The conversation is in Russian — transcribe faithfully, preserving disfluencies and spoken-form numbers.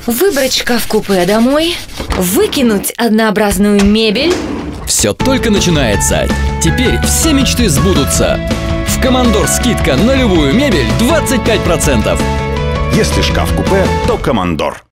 Выбрать шкаф-купе домой, выкинуть однообразную мебель. Все только начинается. Теперь все мечты сбудутся. В Командор скидка на любую мебель двадцать пять процентов. Если шкаф-купе, то Командор.